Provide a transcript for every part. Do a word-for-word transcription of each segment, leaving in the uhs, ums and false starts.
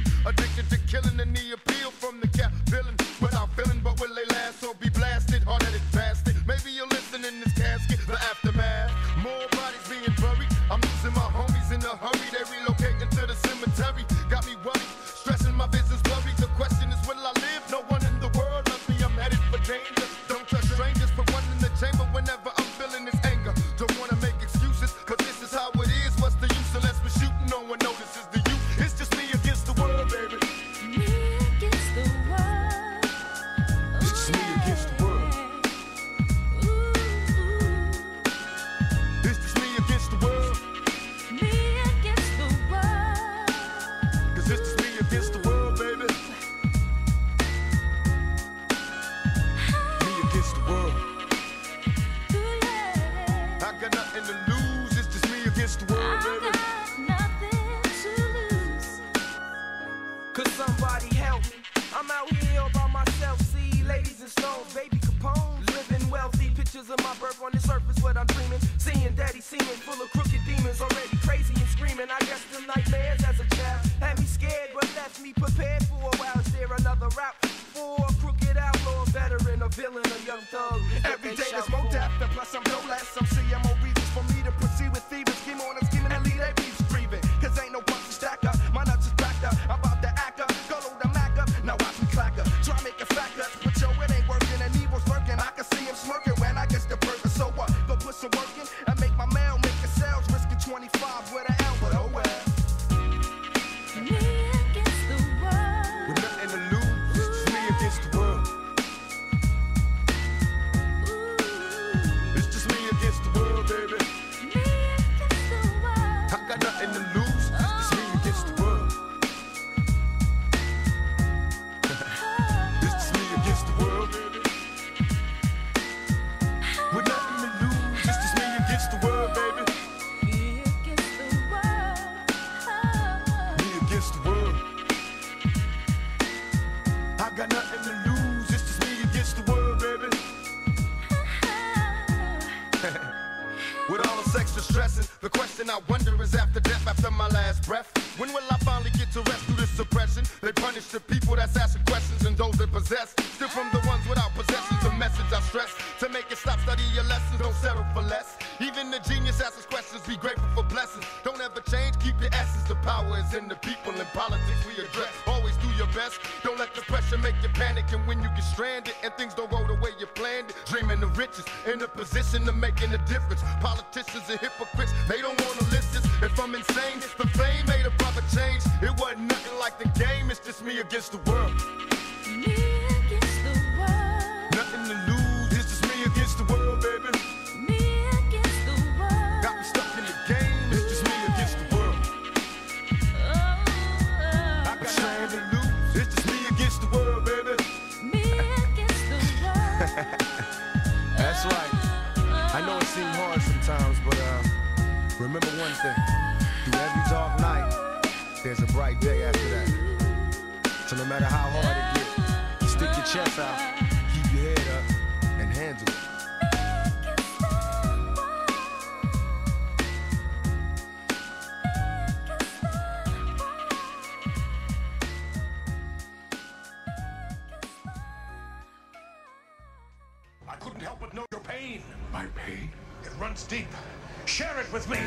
Addicted to killing and the appeal from the cap villain. Without feeling, but will they last or be blasted? Hard-headed bastard. Maybe you'll listen in this casket. The aftermath. More bodies being buried. I'm losing my homies in a hurry. They relocating to the cemetery. Got me worried. Stressing my business blurry. The question is, will I live? No one in the world loves me. I'm headed for danger. Don't trust strangers. Put one in the chamber whenever I'm feeling this anger. Don't wanna make excuses, cause this is how it is. What's the use unless we're shooting? No one notices the youth. It's just me against the world, baby. Me against the world. It's just me against the world. Ooh. It's just me against the world. Me against the world. Cause it's just me against the world, baby. Me against the world. Ooh, yeah. I got nothing to lose. It's just me against the world, I baby. got nothing to lose. Could somebody help me? I'm out here all by myself. See ladies and stones, baby Capone, living wealthy. Pictures of my birth on the surface, what I'm dreaming. Seeing daddy seeming full of crooked demons, already crazy and screaming. I guess them nightmares as a child had me scared, but left me prepared for a while. Is there another route for a crooked outlaw, a veteran, a villain, a young thug? Every day there's more death, and plus I'm no less. I'm seeing more reasons for me to proceed with thieves. Scheme on and scheming and lead they beefs breathing. Cause ain't no punch to stack up. My nuts is backed up. I'm about to act up. Go load the Mac up. Now watch me clack up. Try make it fact up. But yo, it ain't working and evil's lurking. I can see him smirking when I get the burger. So what? Go put some work in and make my mail, make a sales. Risking twenty-five with an L, but oh well. Me against the world. With nothing to lose, it's just me against the world. Ooh. It's just me against the world, baby. Me against the world. I got nothing to lose, it's just me against the world. It's just me against the world, baby. With nothing to lose, it's just me against the world, baby. Me against the world. Me against the world. I got nothing to lose, it's just me against the world, baby. With all this extra stressing, the question I wonder is after death, after my last breath, when will I finally get to rest through this suppression? They punish the people that's asking questions and those that possess. Still from the ones without possessions, the message I stress. To make it stop, study your lessons, don't settle for less. Even the genius asks questions, be grateful for blessings. Don't ever change, keep your essence. The power is in the people, in politics we address. Always do your best, don't let the pressure make you panic. And when you get stranded and things don't go the way you planned it, dreaming of riches, in a position of making a difference. Politicians and hypocrites, they don't wanna listen. If I'm insane, the fame made a brother change. It wasn't nothing like the game, it's just me against the world. Me against the world. Nothing to lose, it's just me against the world, baby. Me against the world. Got me stuck in the game, it's just me against the world. Oh, I got nothing to lose, it's just me against the world, baby. me against the world. That's right. I know it seems hard sometimes, but uh, remember one thing. Through every dark night, there's a bright day after that. So no matter how hard it gets, you stick your chest out, keep your head up, and handle it. I couldn't help but know your pain. My pain? It runs deep. Share it with me.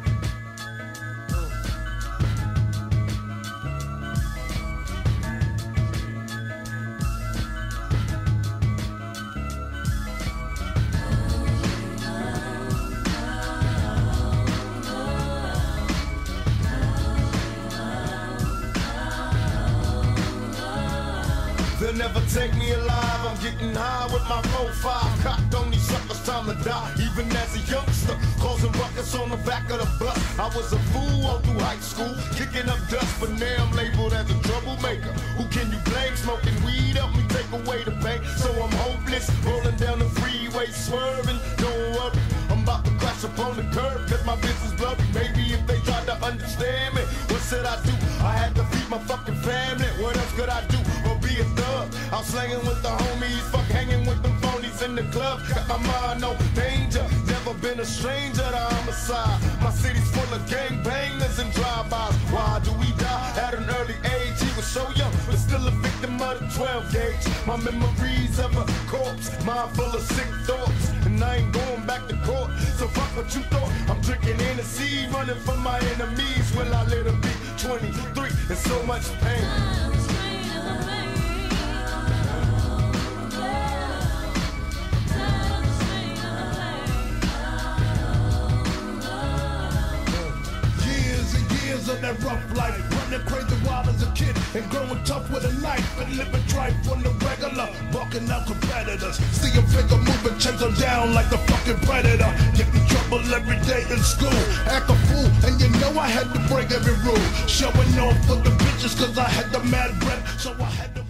They'll never take me alive, I'm getting high with my four five. Cocked on these suckers, time to die. Even as a youngster, causing ruckus on the back of the bus. I was a fool all through high school, kicking up dust, but now I'm labeled as a troublemaker. Who can you blame? Smoking weed help me take away the pain. So I'm hopeless, rolling down the freeway, swerving. Don't worry, I'm about to crash up on the curb, cause my business blurry. Maybe if they tried to understand me, what should I do? I had to feed my fucking family, what else could I do? Or be a thug? I'm slanging with the homies, fuck hanging with them phonies in the club. Got my mind no danger, never been a stranger to homicide. My city's full of gangbangers and drive-bys. Why do we die at an early age? He was twelve gauge. My memories of a corpse, mind full of sick thoughts, and I ain't going back to court. So fuck what you thought. I'm drinking Hennessy, running from my enemies. Will I let her be twenty-three in so much pain? Of that rough life, running crazy wild as a kid and growing tough with a knife and living tripe on the regular, bucking out competitors. See a figure moving, chase them down like the fucking predator. Get in trouble every day in school, act a fool, and you know I had to break every rule. Showing off for the bitches cause I had the mad breath, so I had to